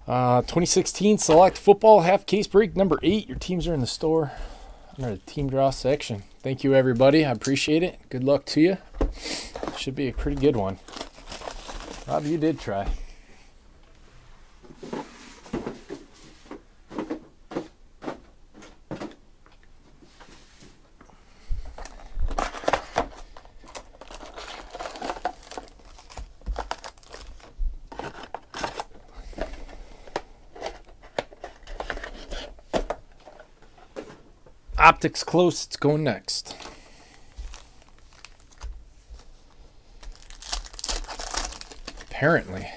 2016 Select Football Half Case Break number 8. Your teams are in the store under the team draw section. Thank you, everybody. I appreciate it. Good luck to you. Should be a pretty good one. Rob, you did try. Optics close. It's going next. Apparently.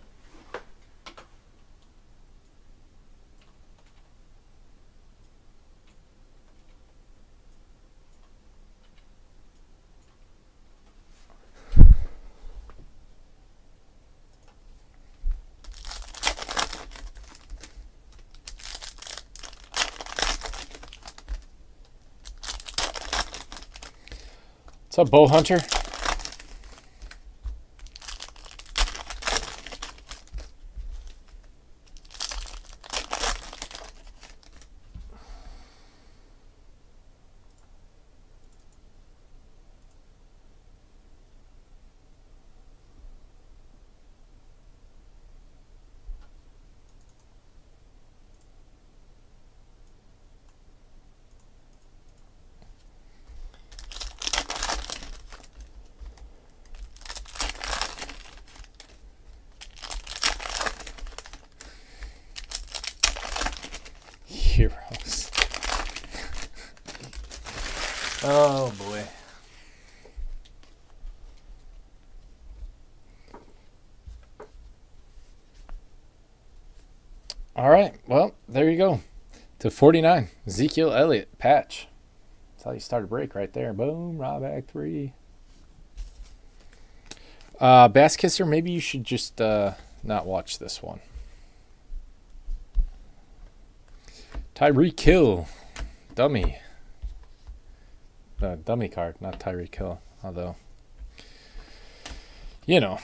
What's up, Bow Hunter? Heroes. Oh boy. All right. Well, there you go. To 49. Ezekiel Elliott patch. That's how you start a break right there. Boom. Raw bag 3. Bass Kisser, maybe you should just not watch this one. Tyreek Hill, dummy. The dummy card, not Tyreek Hill, although, you know.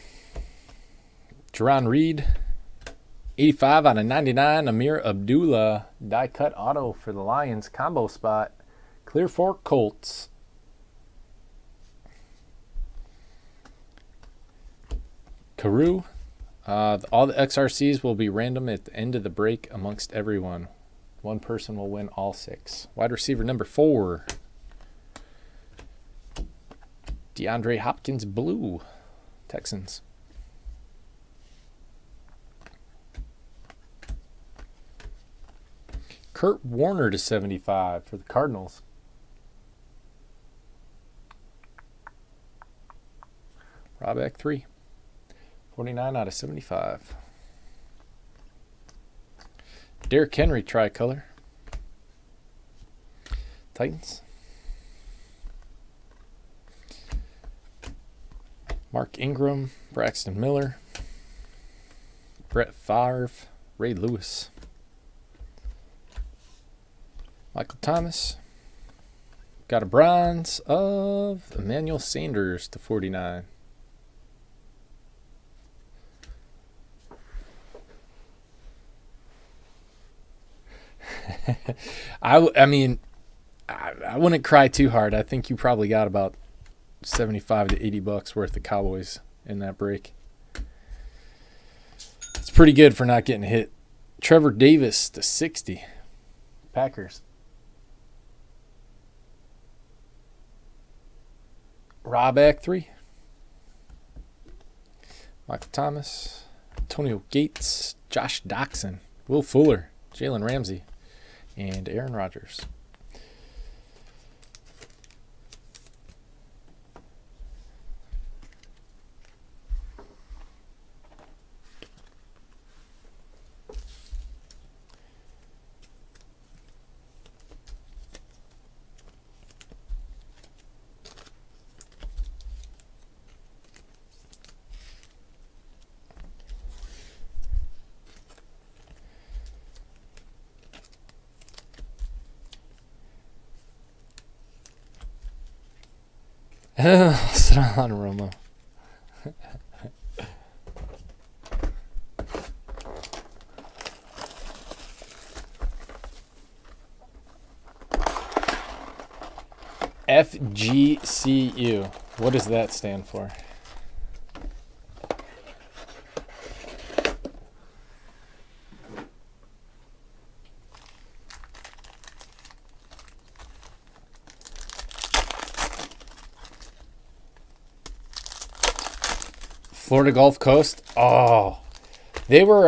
Jerron Reed, 85 out of 99. Amir Abdullah, die cut auto for the Lions, combo spot. Clear Fork Colts. Carew, all the XRCs will be random at the end of the break amongst everyone. One person will win all 6. Wide receiver number 4. DeAndre Hopkins, blue. Texans. Kurt Warner to 75 for the Cardinals. Robback 3. 49 out of 75. Derrick Henry tricolor. Titans. Mark Ingram, Braxton Miller, Brett Favre, Ray Lewis, Michael Thomas. Got a bronze of Emmanuel Sanders to 49. I mean, I wouldn't cry too hard. I think you probably got about 75 to 80 bucks worth of Cowboys in that break. It's pretty good for not getting hit. Trevor Davis to 60. Packers. Robback 3. Michael Thomas. Antonio Gates. Josh Doxson. Will Fuller. Jalen Ramsey. And Aaron Rodgers. Saran Romo. FGCU. What does that stand for? Florida Gulf Coast. Oh, they were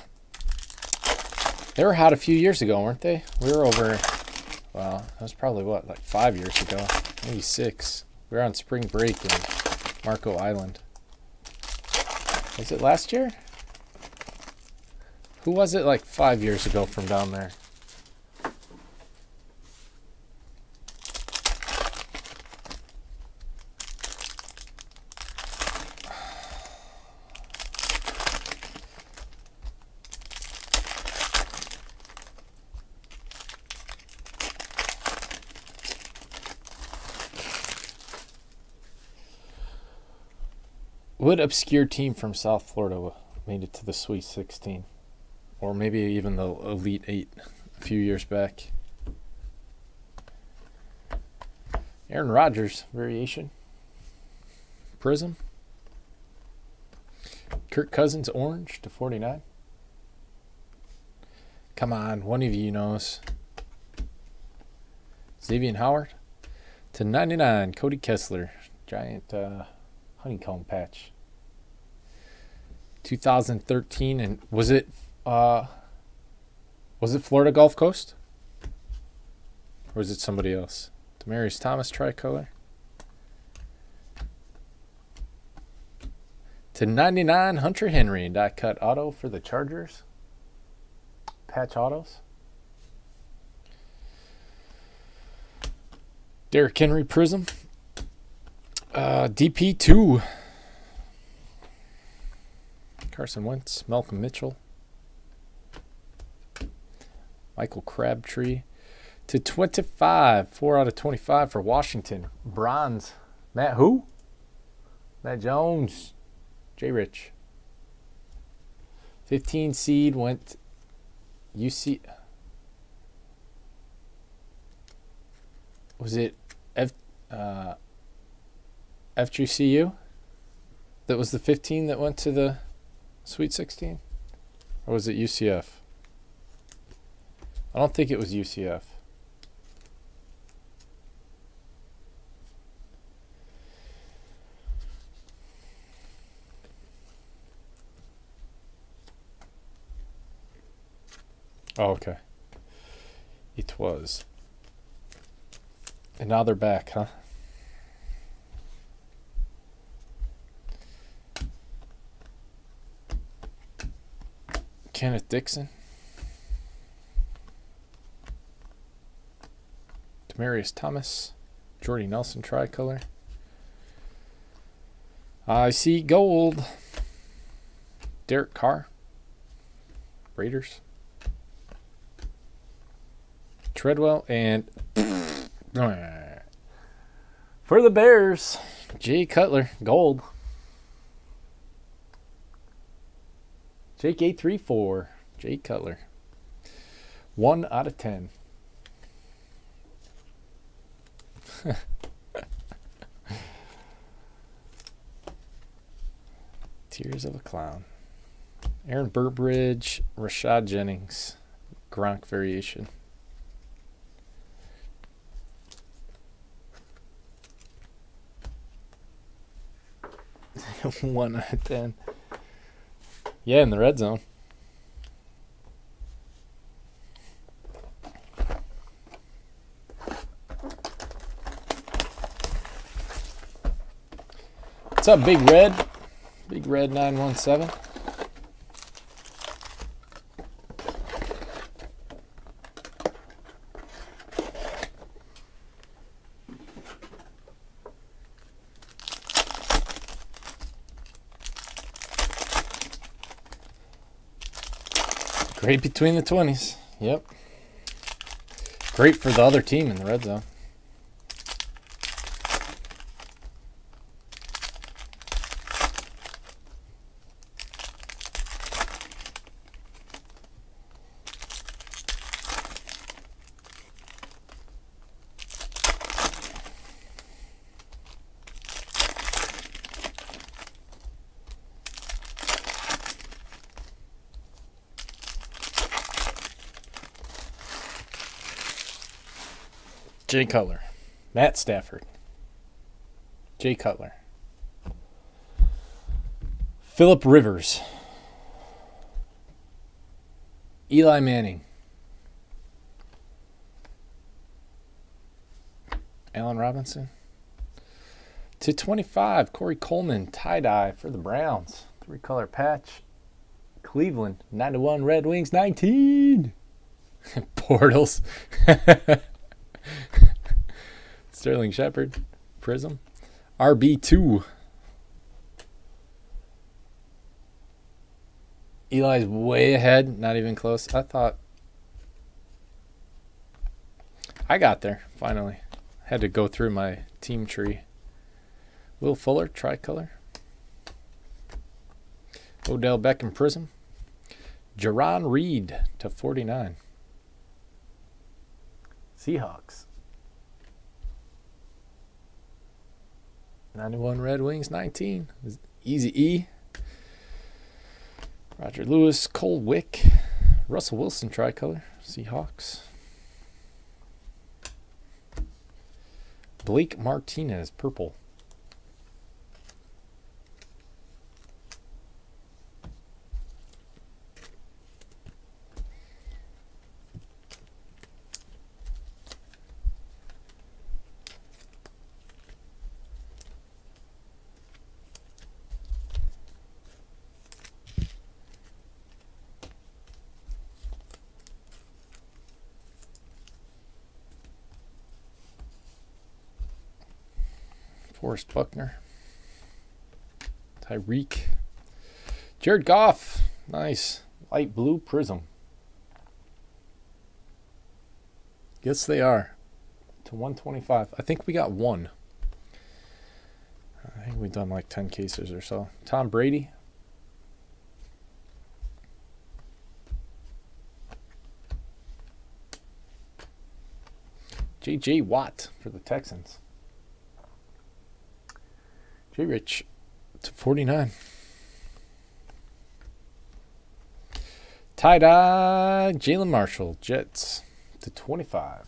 hot a few years ago, weren't they? We were over. Well, that was probably what, like 5 years ago, maybe 6. We were on spring break in Marco Island. Was it last year? Who was it like 5 years ago from down there? What obscure team from South Florida made it to the Sweet 16? Or maybe even the Elite 8 a few years back? Aaron Rodgers variation. Prism. Kirk Cousins orange to 49. Come on, one of you knows. Xavier Howard to 99. Cody Kessler. Giant honeycomb patch. 2013, and was it Florida Gulf Coast? Or was it somebody else? Demaryius Thomas tricolor. To 99, Hunter Henry, die cut auto for the Chargers. Patch autos. Derrick Henry prism. DP2. Carson Wentz, Malcolm Mitchell, Michael Crabtree to 25, 4 out of 25 for Washington. Bronze, Matt who? Matt Jones, J. Rich. 15 seed went UC. Was it FGCU? That was the 15 that went to the Sweet 16? Or was it UCF? I don't think it was UCF. Oh, okay. It was. And now they're back, huh? Kenneth Dixon. Demaryius Thomas. Jordy Nelson tricolor. I see gold. Derek Carr. Raiders. Treadwell and for the Bears, Jay Cutler, gold. Jake 834, Jay Cutler. 1 out of 10. Tears of a Clown. Aaron Burbridge, Rashad Jennings, Gronk variation. One out of 10. Yeah, in the red zone. What's up, Big Red? Big Red 917. Great between the 20s. Yep. Great for the other team in the red zone. Jay Cutler. Matt Stafford. Jay Cutler. Phillip Rivers. Eli Manning. Allen Robinson. /25, Corey Coleman, tie-dye for the Browns. 3-color patch. Cleveland, 9-1 Red Wings, 19. Portals. Sterling Shepard, Prism. RB2. Eli's way ahead, not even close. I thought I got there, finally. Had to go through my team tree. Will Fuller, tricolor. Odell Beckham, Prism. Jaron Reed /49. Seahawks. 91 Red Wings, 19. Easy E. Roger Lewis, Cole Wick. Russell Wilson, tricolor. Seahawks. Blake Martinez, purple. Forrest Buckner. Tyreek. Jared Goff. Nice. Light blue prism. Yes, they are. /125. I think we got one. I think we've done like 10 cases or so. Tom Brady. J.J. Watt for the Texans. J. Rich /49. Tie-dye Jalen Marshall, Jets /25.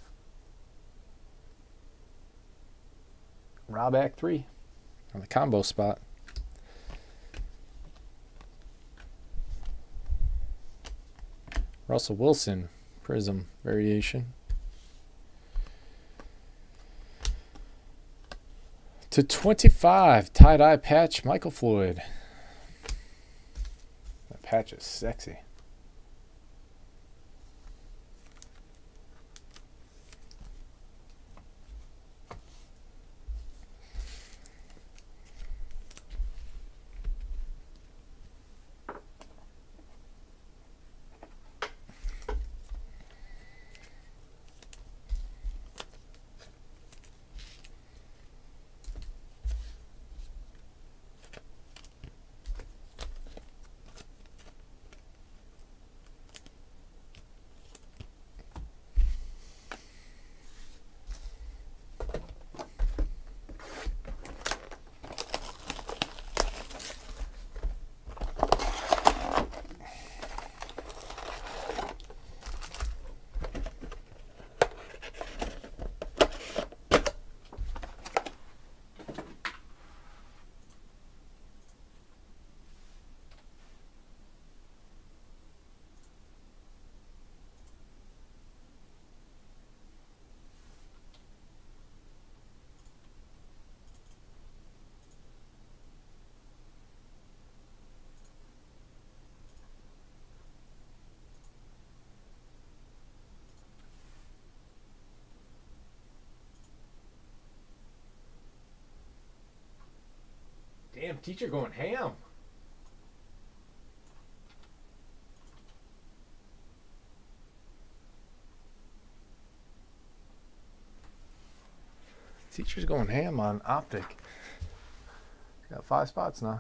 Rob Act 3 on the combo spot. Russell Wilson, prism variation. /25, tie-dye patch, Michael Floyd. That patch is sexy. Damn, teacher going ham. Teacher's going ham on Optic. Got 5 spots now.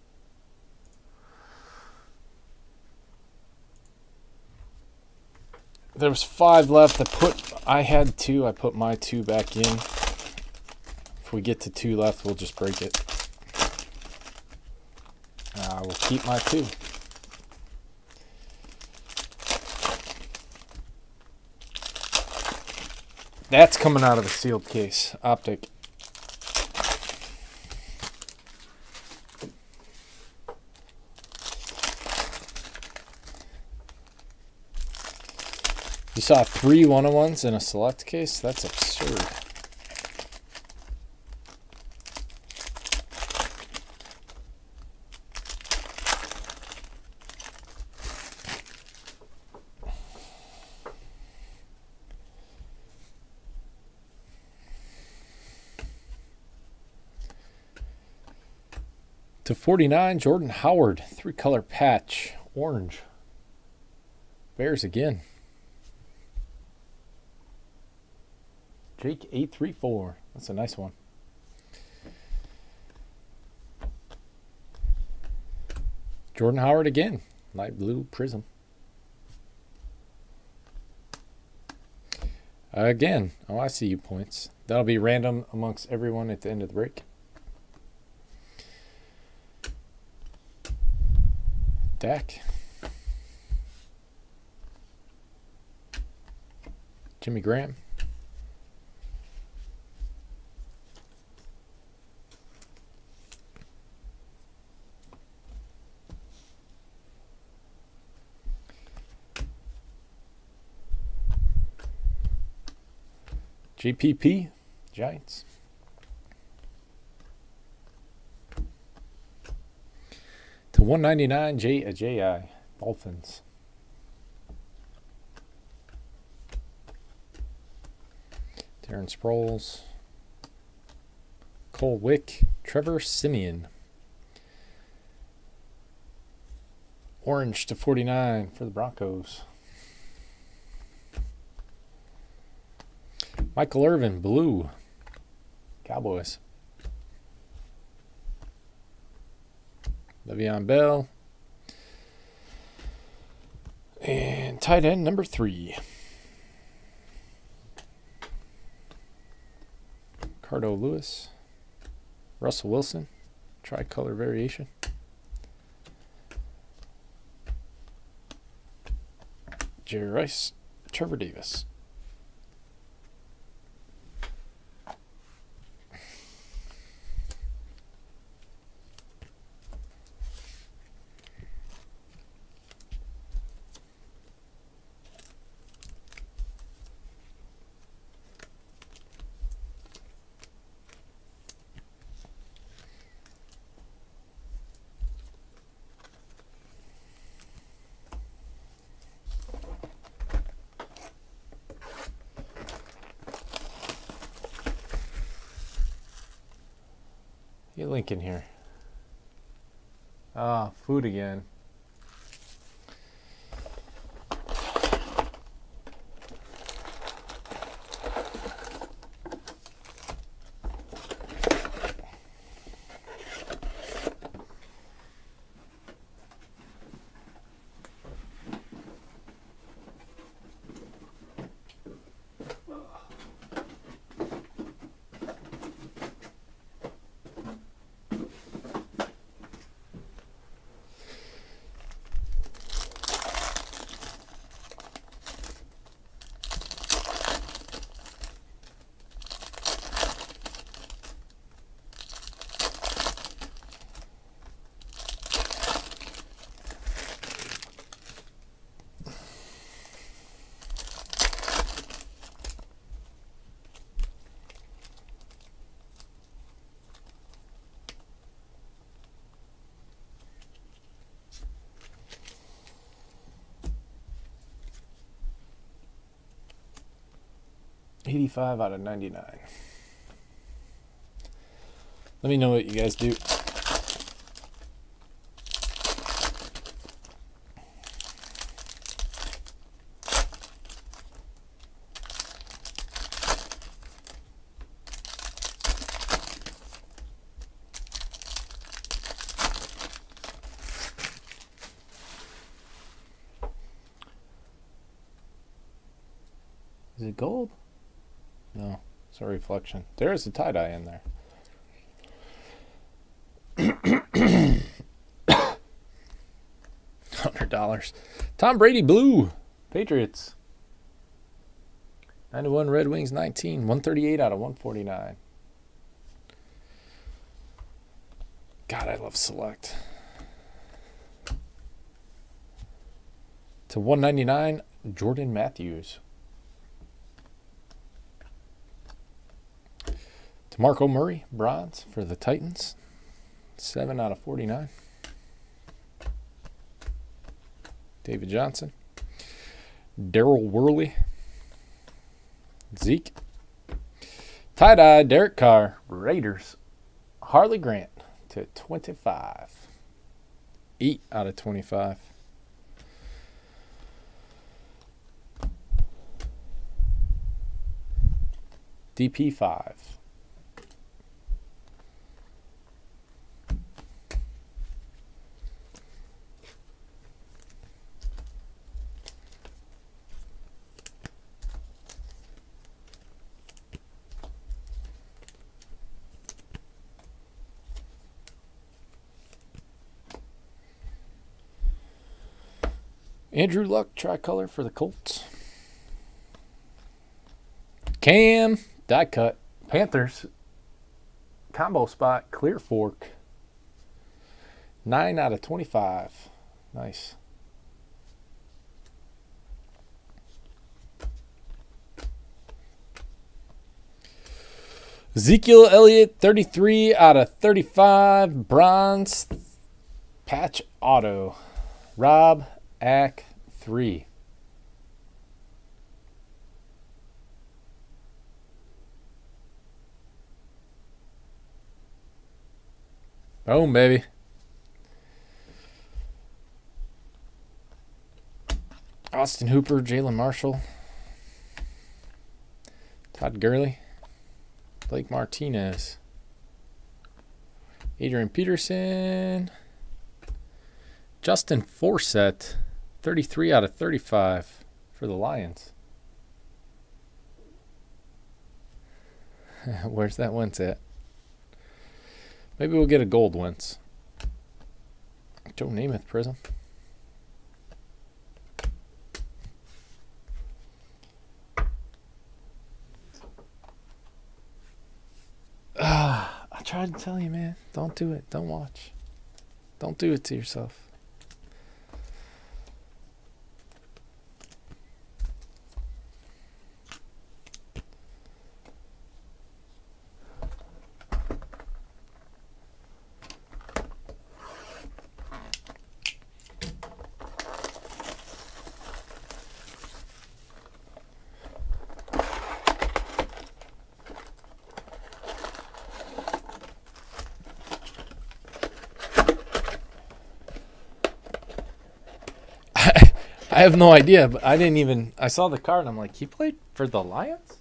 There was 5 left. I had 2. I put my 2 back in. If we get to 2 left, we'll just break it. I will keep my 2. That's coming out of the sealed case. Optic. You saw 3 1-on-1s in a select case? That's absurd. To 49, Jordan Howard, 3-color patch, orange. Bears again. Jake 834. That's a nice one. Jordan Howard again, light blue prism. Again, oh, I see you points. That'll be random amongst everyone at the end of the break. Dak. Jimmy Graham. JPP, Giants. To 199, J.I., Dolphins. Darren Sproles. Cole Wick, Trevor Siemian. Orange to 49 for the Broncos. Michael Irvin, blue, Cowboys. Le'Veon Bell. And tight end number 3. Cardo Lewis. Russell Wilson, tricolor variation. Jerry Rice, Trevor Davis. Get Lincoln here. Ah, food again. $85 out of 99. Let me know what you guys do. Is it gold? No, it's a reflection. There's a tie-dye in there. $100. Tom Brady blue, Patriots. 91 Red Wings 19. 138 out of 149. God, I love Select. To 199, Jordan Matthews. To Marco Murray, bronze for the Titans. 7 out of 49. David Johnson. Daryl Worley. Zeke. Tie-dye, Derek Carr, Raiders. Harley Grant to 25. 8 out of 25. DP5. Andrew Luck, tricolor for the Colts. Cam, die cut. Panthers, combo spot, Clear Fork. 9 out of 25. Nice. Ezekiel Elliott, 33 out of 35. Bronze, patch auto. Rob Ack 3. Boom, baby. Austin Hooper, Jalen Marshall, Todd Gurley, Blake Martinez, Adrian Peterson, Justin Forsett, 33 out of 35 for the Lions. Where's that Wentz at? Maybe we'll get a gold Wentz. Joe Namath prism. I tried to tell you, man. Don't do it. Don't watch. Don't do it to yourself. I have no idea, but I saw the card and I'm like, he played for the Lions?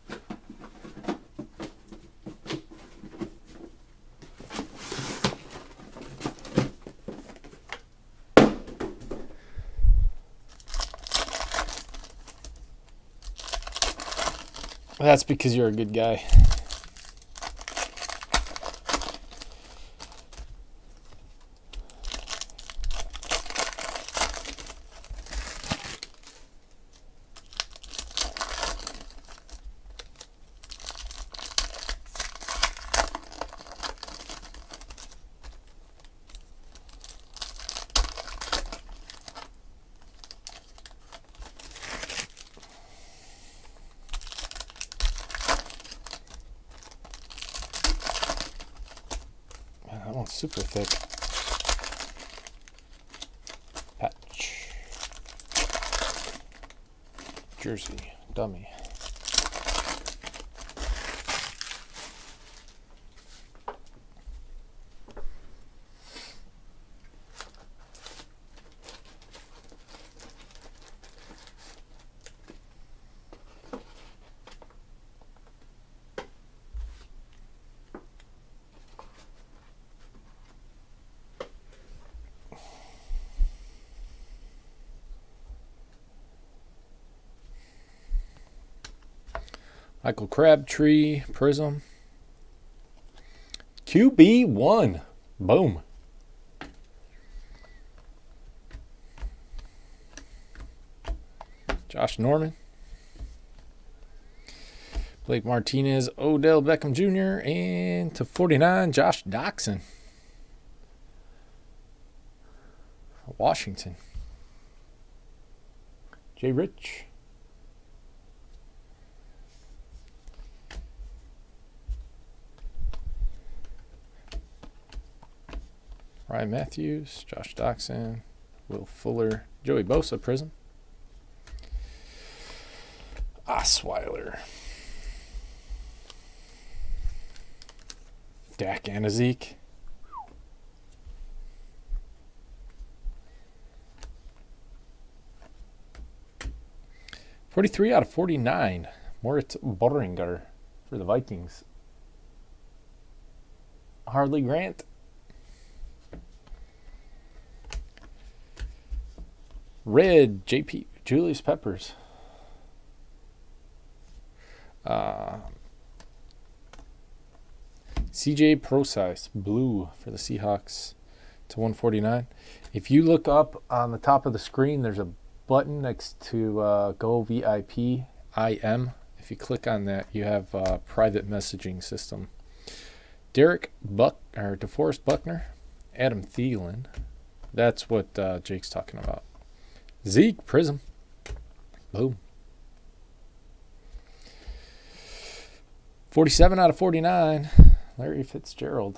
That's because you're a good guy. That one's super thick. Patch. Jersey. Dummy. Michael Crabtree, Prism. QB1. Boom. Josh Norman. Blake Martinez, Odell Beckham Jr., and to 49, Josh Doctson. Washington. Jay Rich. Ryan Matthews, Josh Doctson, Will Fuller, Joey Bosa, Prism. Osweiler. Dak and Zeke. .43 out of 49. Moritz Böhringer for the Vikings. Harley Grant. Red, JP, Julius Peppers. CJ Prosise, blue for the Seahawks to 149. If you look up on the top of the screen, there's a button next to Go VIP IM. If you click on that, you have a private messaging system. DeForest Buckner, Adam Thielen. That's what Jake's talking about. Zeke, Prism. Boom. 47 out of 49. Larry Fitzgerald.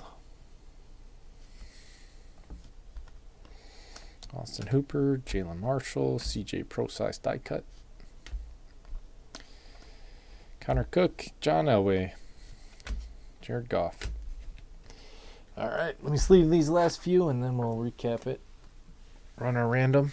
Austin Hooper, Jalen Marshall, CJ Prosise die cut. Connor Cook, John Elway, Jared Goff. All right, let me sleeve these last few and then we'll recap it. Run our random.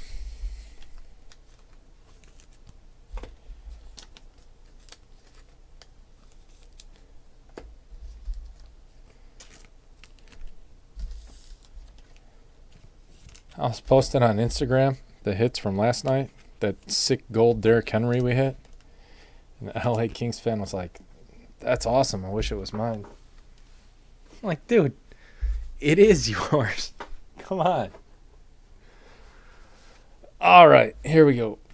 I was posting on Instagram the hits from last night. That sick gold Derrick Henry we hit. And the LA Kings fan was like, that's awesome. I wish it was mine. I'm like, dude, it is yours. Come on. All right, here we go.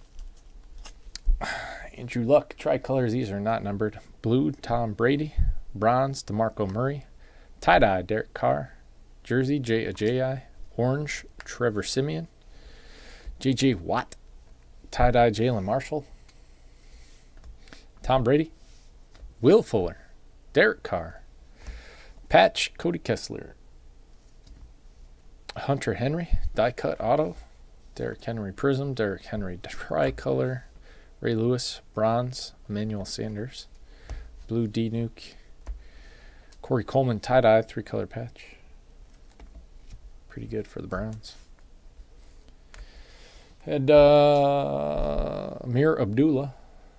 Andrew Luck, tricolors. These are not numbered. Blue, Tom Brady. Bronze, DeMarco Murray. Tie-dye, Derek Carr. Jersey, Jay Ajayi. Orange, Trevor Siemian. J.J. Watt. Tie-dye, Jalen Marshall. Tom Brady. Will Fuller. Derek Carr. Patch, Cody Kessler. Hunter Henry. Die-cut auto. Derrick Henry Prism. Derrick Henry tricolor. Ray Lewis. Bronze. Emmanuel Sanders. Blue D-Nuke. Corey Coleman tie-dye. 3-color patch. Pretty good for the Browns. Had Amir Abdullah.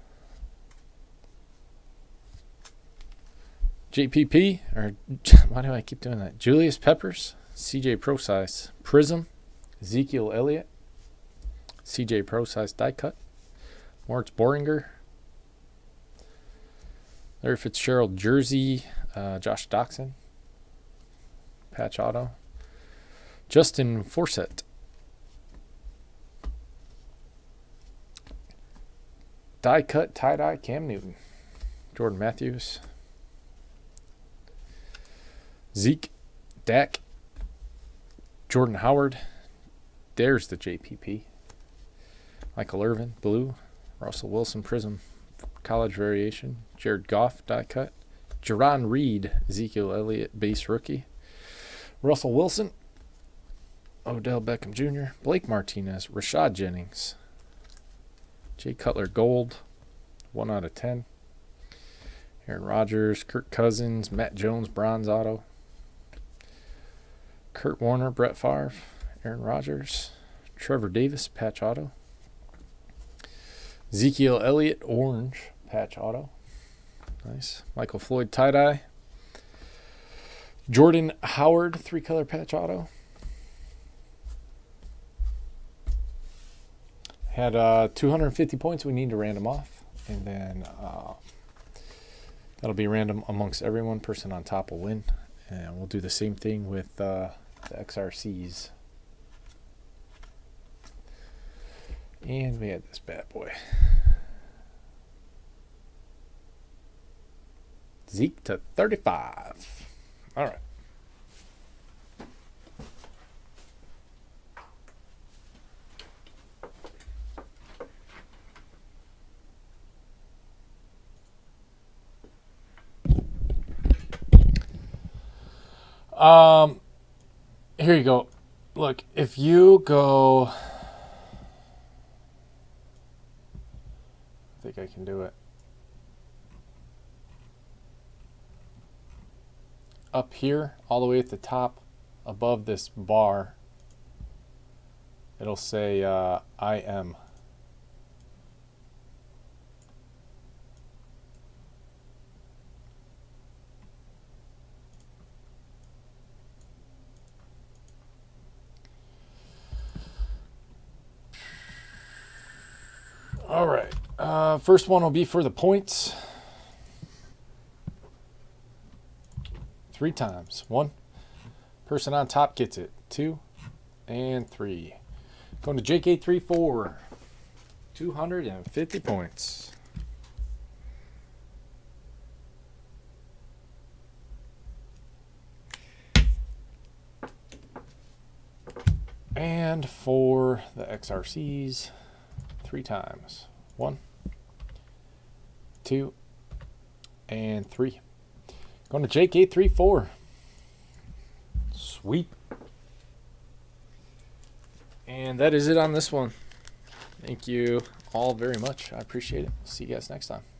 JPP, or why do I keep doing that? Julius Peppers, CJ Prosise, Prism, Ezekiel Elliott, CJ Prosise die cut, Moritz Böhringer, Larry Fitzgerald jersey, Josh Doctson, patch auto, Justin Forsett, die cut tie-dye Cam Newton, Jordan Matthews, Zeke, Dak, Jordan Howard, there's the JPP, Michael Irvin, blue, Russell Wilson, Prism, college variation, Jared Goff, die cut, Jerron Reed, Ezekiel Elliott, base rookie, Russell Wilson, Odell Beckham Jr., Blake Martinez, Rashad Jennings, Jay Cutler gold, 1 out of 10, Aaron Rodgers, Kirk Cousins, Matt Jones, bronze auto, Kurt Warner, Brett Favre, Aaron Rodgers, Trevor Davis, patch auto, Ezekiel Elliott, orange, patch auto. Nice. Michael Floyd, tie-dye. Jordan Howard, 3-color patch auto. Had 250 points. We need to random off. And then that'll be random amongst everyone. Person on top will win. And we'll do the same thing with the XRCs. And we had this bad boy. Zeke to 35. All right. Here you go. Look, if you go, I think I can do it. Up here, all the way at the top, above this bar, it'll say I am. All right. First one will be for the points. 3 times. 1. Person on top gets it. 2 and 3. Going to JK34. 250 points. And for the XRCs, 3 times. 1, 2, and 3. Going to JK34. Sweet. And that is it on this one. Thank you all very much. I appreciate it. See you guys next time.